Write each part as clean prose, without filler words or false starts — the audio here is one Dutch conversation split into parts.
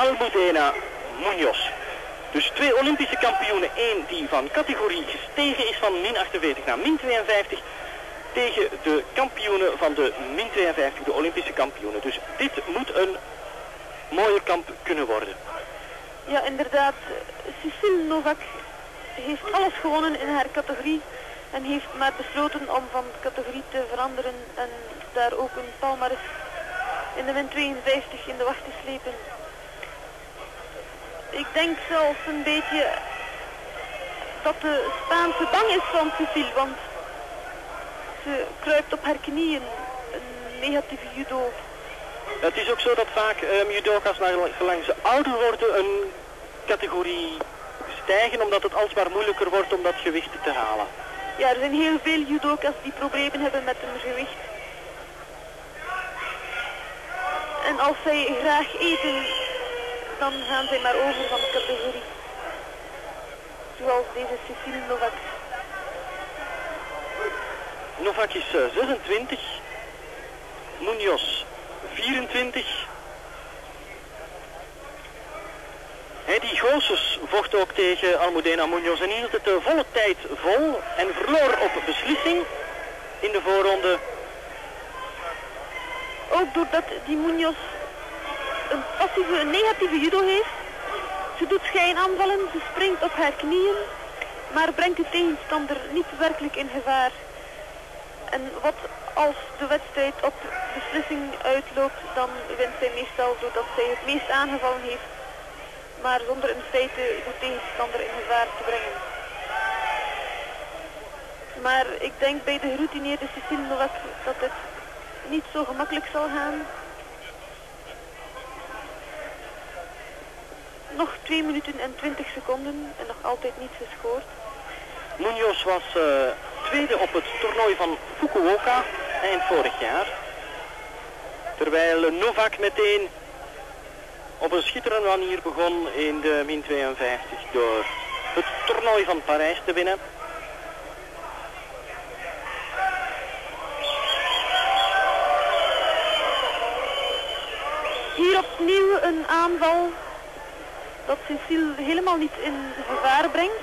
Almudena, Munoz. Dus 2 Olympische kampioenen. 1 die van categorie gestegen is van min 48 naar min 52. Tegen de kampioenen van de min 52, de Olympische kampioenen. Dus dit moet een mooie kamp kunnen worden. Ja, inderdaad. Cecile Nowak heeft alles gewonnen in haar categorie. En heeft maar besloten om van categorie te veranderen en daar ook een palmares in de min 52 in de wacht te slepen. Ik denk zelfs een beetje dat de Spaanse bang is van Cecile, want ze kruipt op haar knieën, een negatieve judo. Het is ook zo dat vaak judoka's naargelang ze ouder worden een categorie stijgen, omdat het alsmaar moeilijker wordt om dat gewicht te halen. Ja, er zijn heel veel judoka's die problemen hebben met hun gewicht. En als zij graag eten, dan gaan zij maar over van categorie. Zoals deze Cecile Nowak. Nowak is 26, Munoz 24. Die Goossens vocht ook tegen Almudena Munoz en hield het de volle tijd vol en verloor op beslissing in de voorronde. Ook doordat die Munoz een negatieve judo heeft. Ze doet schijnaanvallen, ze springt op haar knieën, maar brengt de tegenstander niet werkelijk in gevaar. En wat als de wedstrijd op beslissing uitloopt, dan wint zij meestal doordat zij het meest aangevallen heeft, maar zonder in feite de tegenstander in gevaar te brengen. Maar ik denk bij de geroutineerde Cecile Nowak dat het niet zo gemakkelijk zal gaan. Nog 2 minuten en 20 seconden en nog altijd niets gescoord. Munoz was tweede op het toernooi van Fukuoka eind vorig jaar. Terwijl Nowak meteen op een schitterende manier begon in de min 52 door het toernooi van Parijs te winnen. Hier opnieuw een aanval dat Cecile helemaal niet in gevaar brengt.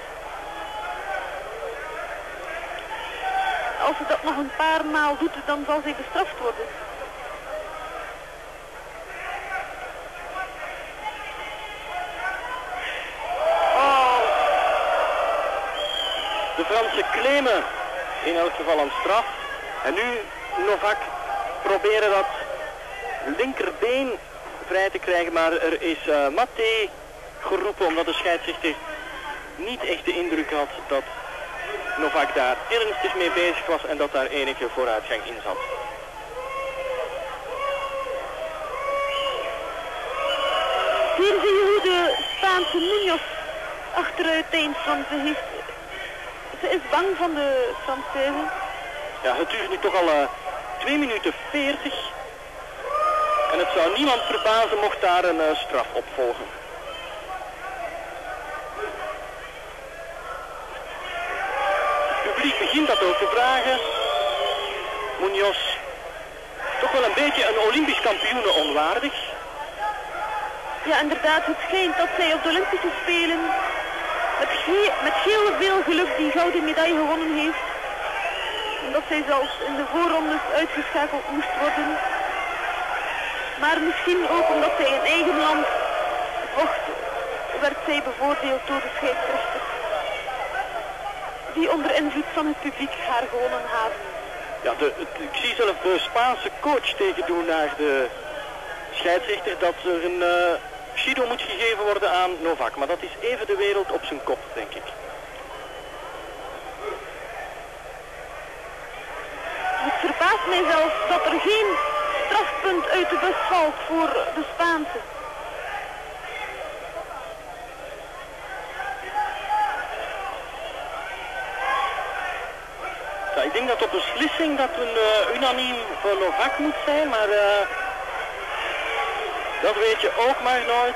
Als ze dat nog een paar maal doet, dan zal zij bestraft worden. Oh. De Fransen claimen in elk geval een straf. En nu Nowak proberen dat linkerbeen vrij te krijgen, maar er is maté geroepen omdat de scheidsrechter niet echt de indruk had dat Nowak daar ernstig mee bezig was en dat daar enige vooruitgang in zat. Hier zie je hoe de Spaanse Munoz achteruit deinst, want ze is bang van de Fransen. Ja, het duurt nu toch al 2 minuten 40 en het zou niemand verbazen mocht daar een straf op volgen. Het publiek begint dat ook te vragen. Munoz, toch wel een beetje een Olympisch kampioene onwaardig. Ja, inderdaad, het schijnt dat zij op de Olympische Spelen met heel veel geluk die gouden medaille gewonnen heeft. En dat zij zelfs in de voorrondes uitgeschakeld moest worden. Maar misschien ook omdat zij in eigen land vocht, werd zij bevoordeeld door de scheidsrechter. Die onder invloed van het publiek haar gewonnen hebben. Ja, ik zie zelf de Spaanse coach tegen doen naar de scheidsrechter dat er een Judo moet gegeven worden aan Nowak. Maar dat is even de wereld op zijn kop, denk ik. Het verbaast mij zelfs dat er geen strafpunt uit de bus valt voor de Spaanse. Ja, ik denk dat op beslissing dat een unaniem voor Nowak moet zijn, maar dat weet je ook maar nooit.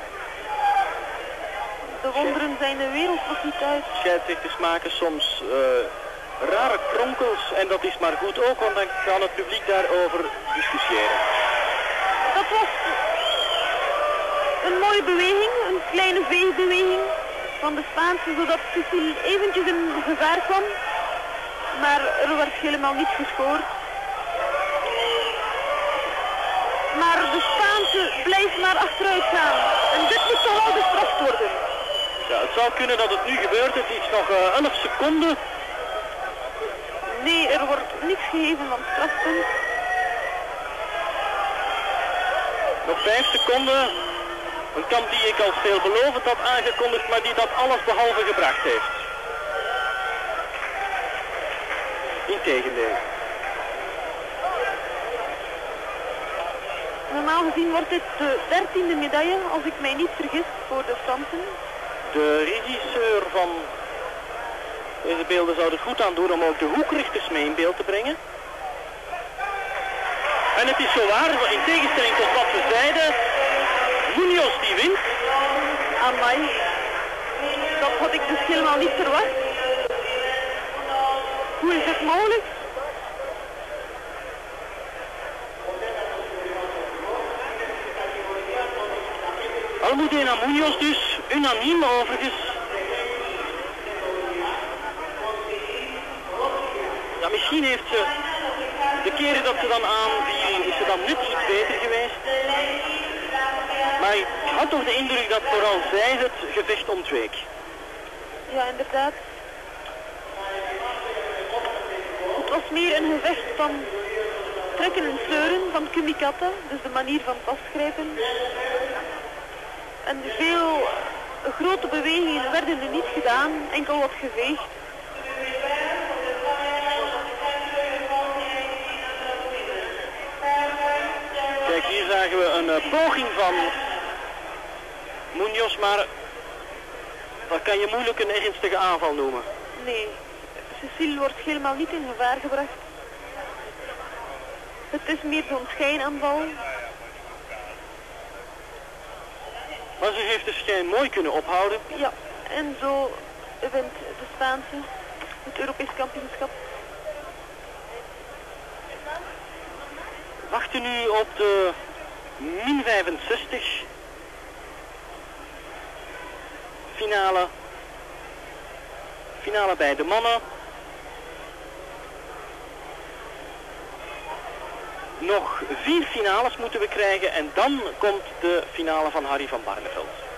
De wonderen zijn de wereld nog niet uit. Scheidsrechters maken soms rare kronkels en dat is maar goed ook, want dan kan het publiek daarover discussiëren. Dat was een mooie beweging, een kleine veegbeweging van de Spaanse, zodat Cecile eventjes in gevaar kwam. Maar er werd helemaal niet gescoord. Maar de Spaanse blijft maar achteruit gaan. En dit moet toch wel gestraft worden. Ja, het zou kunnen dat het nu gebeurt. Het is nog 11 seconden. Nee, er wordt niks gegeven van strafpunt. Nog 5 seconden. Een kamp die ik als veelbelovend had aangekondigd, maar die dat alles behalve gebracht heeft. Integendeel. Normaal gezien wordt dit de 13e medaille, als ik mij niet vergis, voor de Fransen. De regisseur van deze beelden zou er goed aan doen om ook de hoekrichters mee in beeld te brengen. En het is zo waar, in tegenstelling tot wat we zeiden, Munoz die wint. Amai, dat had ik dus helemaal niet verwacht. Hoe is het mogelijk? Almudena Munoz dus, unaniem overigens. Ja, misschien heeft ze, de keren dat ze dan aanviel, is ze dan net iets beter geweest. Maar ik had toch de indruk dat vooral zij het gevecht ontweek. Ja, inderdaad. Het was meer een gevecht van trekken en sleuren, van kumikata, dus de manier van vastgrijpen. En veel grote bewegingen werden er niet gedaan, enkel wat geveegd. Kijk, hier zagen we een poging van Munoz, maar dat kan je moeilijk een ernstige aanval noemen. Nee, Cecile wordt helemaal niet in gevaar gebracht. Het is meer zo'n schijnaanval. Maar ze heeft de schijn mooi kunnen ophouden. Ja, en zo wint de Spaanse het Europees kampioenschap. We wachten nu op de min 65 finale bij de mannen. Nog 4 finales moeten we krijgen en dan komt de finale van Harry van Barneveld.